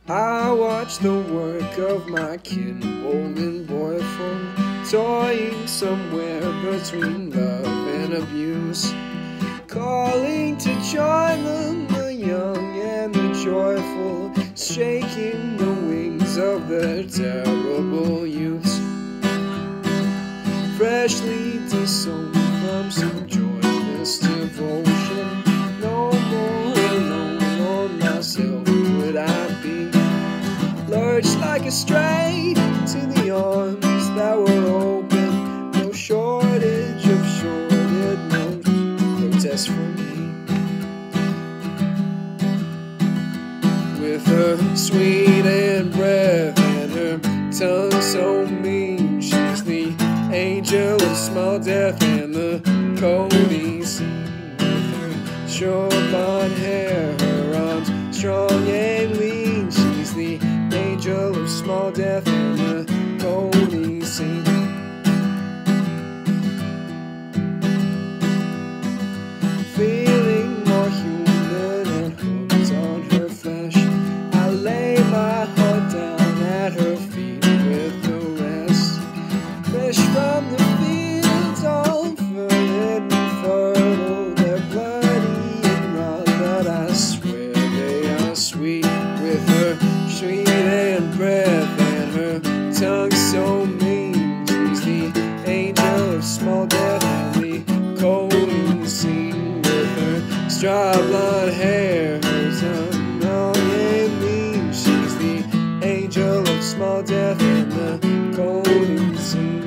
I watch the work of my kid, old and boyful, toying somewhere between love and abuse, calling to join them, the young and the joyful, shaking the wings of their terrible youths, freshly disowned from some joyless devotion. No more alone on myself would I be, lurched like a stray to the arms that were open. No shortage of shorted notes, protest for me. With her sweet and breath and her tongue so mean, she's the angel of small death and the Codeine scene. With her short blonde hair, her arms strong and lean, she's the angel of small death and the Codeine scene. Feeling more human and hooked on her flesh, I lay my heart down at her feet with the rest. Fresh from the fields, all fertile and fertile, they're bloody and raw, but I swear they are sweet. With her sweet and breath and her tongue so mean, she's the angel of small death and the Codeine scene. With her straw blonde hair, her tongue long and lean, she's the angel of small death and the Codeine scene.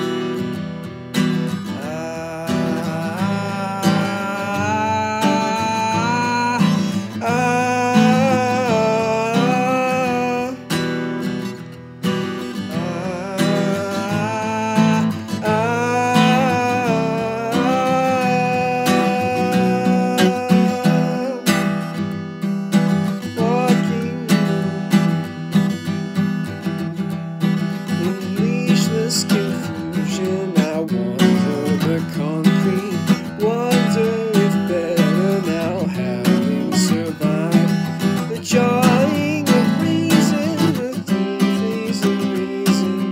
Confusion, I wander the concrete, wonder if better now, having survived the jarring of reason, the deep of reason.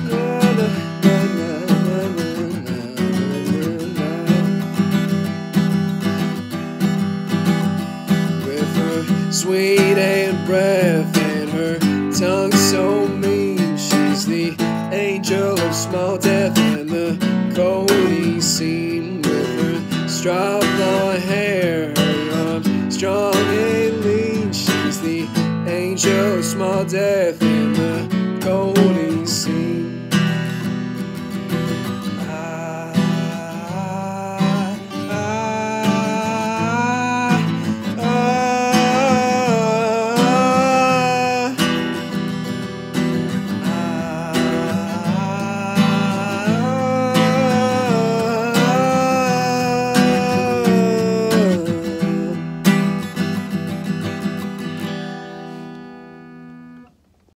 With her sweet and breath and her tongue so mean, she's the angel of small death and the Codeine scene. With her straw blonde hair, her arms strong and lean, she's the angel of small death and